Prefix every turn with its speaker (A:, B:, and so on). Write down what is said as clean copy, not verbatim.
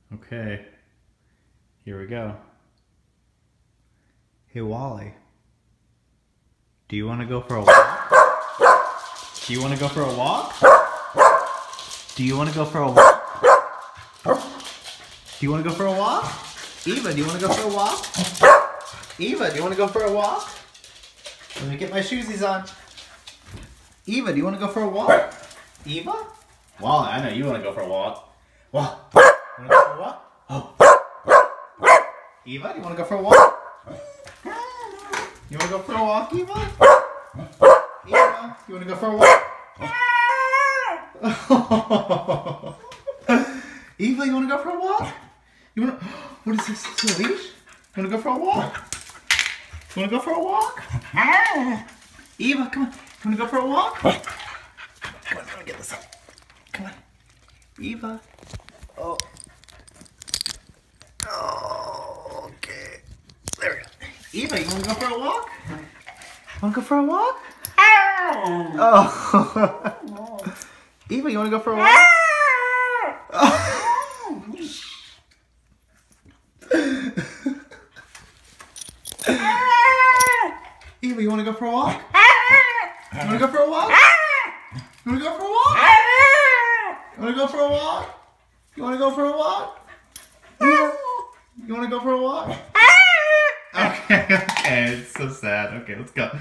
A: Okay, here we go. Hey Wally, do you want to go for a walk? Do you want to go for a walk? Do you want to go for a walk? Do you want to go for a walk? Eva, do you want to go for a walk? Eva, do you want to go for a walk? Let me get my shoesies on. Eva, do you want to go for a walk? Eva? Wally, I know you want to go for a walk. Walk. You want to go for a walk? Oh. Eva, do you want to go for a walk? You want to go for a walk, Eva? Eva, you want to go for a walk? Eva, you want to go for a walk? You want to? What is this? Is this a leash? You want to go for a walk? You want to go for a walk? Eva, come on. You want to go for a walk? Come on, let me get this up. Come on. Eva. Oh. Oh, okay. There we go. Eva, you want to go for a walk? Want to go for a walk? Oh. Eva, you want to go for a walk? Eva, you want to go for a walk? You want to go for a walk? You want to go for a walk? You want to go for a walk? You want to go for a walk? Eva, you want to go for a walk? Okay, okay, it's so sad. Okay, let's go.